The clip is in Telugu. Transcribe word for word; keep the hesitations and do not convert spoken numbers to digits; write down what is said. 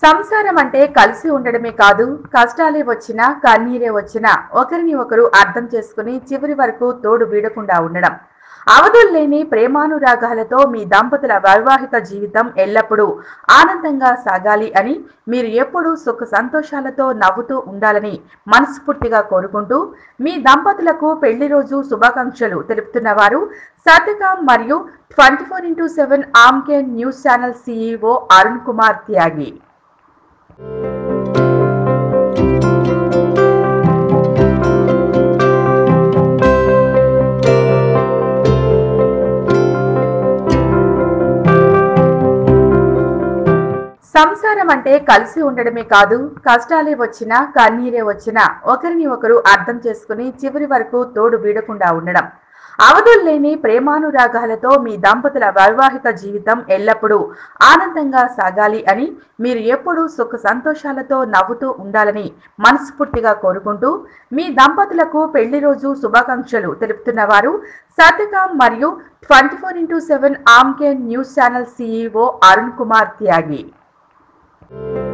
సంసారం అంటే కలిసి ఉండడమే కాదు, కష్టాలే వచ్చినా కన్నీరే వచ్చినా ఒకరిని ఒకరు అర్థం చేసుకుని చివరి వరకు తోడు వీడకుండా ఉండడం. అవధుల్లేని ప్రేమానురాగాలతో మీ దంపతుల వైవాహిక జీవితం ఎల్లప్పుడూ ఆనందంగా సాగాలి అని, మీరు ఎప్పుడూ సుఖ సంతోషాలతో నవ్వుతూ ఉండాలని మనస్ఫూర్తిగా కోరుకుంటూ మీ దంపతులకు పెళ్లి రోజు శుభాకాంక్షలు తెలుపుతున్న వారు సత్యకాం మరియు ట్వంటీ ఫోర్ ఇంటూ సెవెన్ ఆమ్కే news channel CEO Arun Kumar Tyagi. సంసారం అంటే కలిసి ఉండడమే కాదు, కష్టాలే వచ్చినా కన్నీరే వచ్చినా ఒకరిని ఒకరు అర్థం చేసుకుని చివరి వరకు తోడు వీడకుండా ఉండడం. అవధుల్లేని ప్రేమానురాగాలతో మీ దంపతుల వైవాహిక జీవితం ఎల్లప్పుడూ ఆనందంగా సాగాలి అని, మీరు ఎప్పుడూ సుఖ సంతోషాలతో నవ్వుతూ ఉండాలని మనస్ఫూర్తిగా కోరుకుంటూ మీ దంపతులకు పెళ్లి రోజు శుభాకాంక్షలు తెలుపుతున్న వారు సత్యకాం మరియు ట్వంటీ ఫోర్ ఇంటూ సెవెన్ ఆమ్కే news channel CEO Arun Kumar త్యాగి.